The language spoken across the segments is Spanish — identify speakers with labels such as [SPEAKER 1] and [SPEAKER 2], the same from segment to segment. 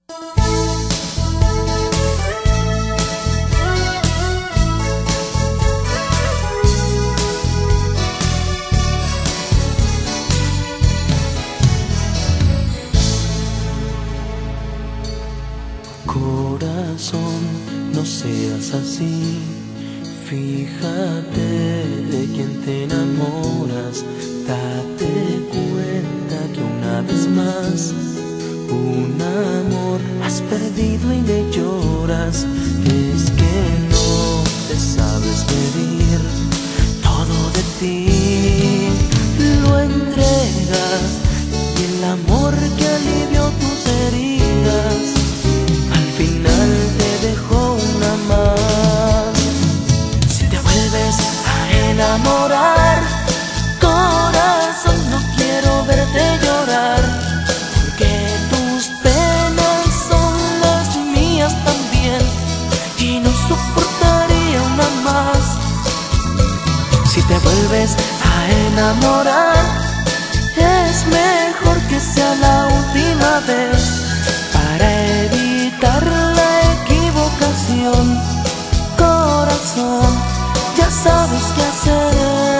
[SPEAKER 1] Corazón, no seas así. Fíjate de quién te enamoras. Date cuenta que una vez más un amor has perdido y le lloras. Es que no te sabes medir. Todo de ti lo entregas, y el amor que alivió tus heridas al final te dejó una más. Si te vuelves a enamorar, corazón, no quiero verte llorar, porque tus penas son las mías también, y no soportaría una más. Si te vuelves a enamorar, es mejor que sea la última vez, para evitar la equivocación. Corazón, ya sabes qué hacer.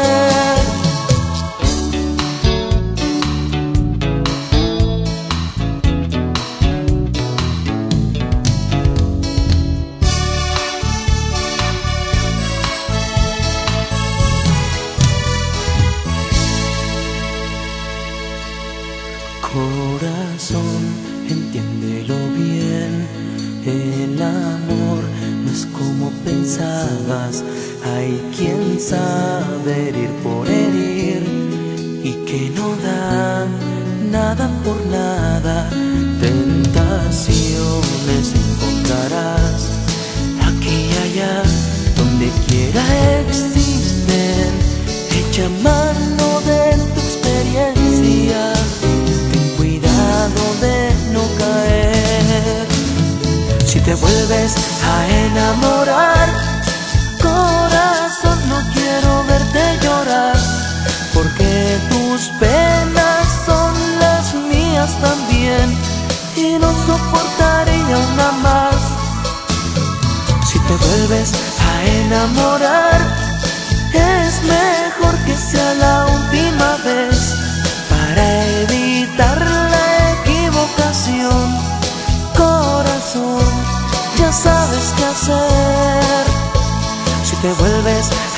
[SPEAKER 1] Corazón, entiéndelo bien. El amor no es como pensabas. Hay quien sabe herir por herir, y que no dan nada por nada. Tentaciones encontrarás aquí y allá, donde quiera existen. Echa mano de tu experiencia, ten cuidado de no caer. Si te vuelves a enamorar, corazón, no quiero verte llorar, porque tus penas son las mías también, y no soportaría una más. Si te vuelves a enamorar, es mejor que sea la última vez, para evitar la equivocación. Corazón, ya sabes qué hacer. Si te vuelves